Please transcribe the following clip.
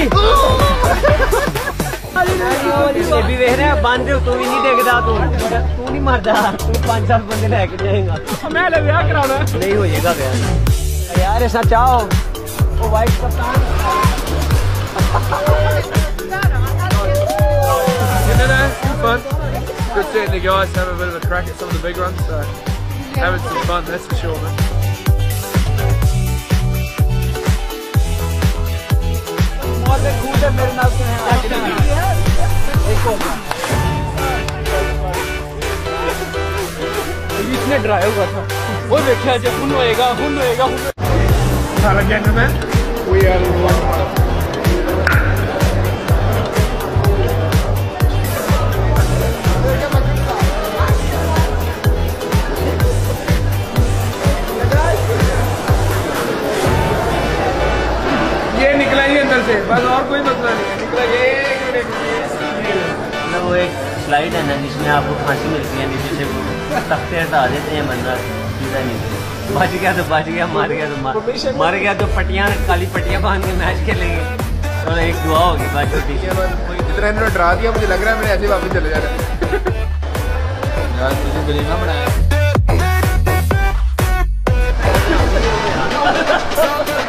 भी वेख रहा बंद तू भी नहीं देखता तू नहीं मरदा तू 5 साल बंदे लेके जाएगा मैं ले ब्याह कराना नहीं हो जाएगा ब्याह यार ऐसा चाहो वो वाइट कप्तान fun. Good seeing the guys have a bit of a crack at some of the big runs, so having some fun, that's for sure, man. इसने ड्राइव हुआ था वो देखा जब हुन होएगा Gentlemen, we are one. से बस और कोई मसला नहीं है निकला ये वो एक स्लाइड है ना जिसमें आपको फांसी मिलती है नीचे से तख्ते हटा देते हैं बंदा सीधा नहीं बच गया तो बच गया मर गया तो पट्टियां काली पट्टियां बांध के मैच खेलेंगे और एक दुआ होगी बाकी पीछे जितना इन्होंने डरा दिया मुझे लग रहा है मैंने ऐसे वापस चले जाना यार तुझे गरीना बनाया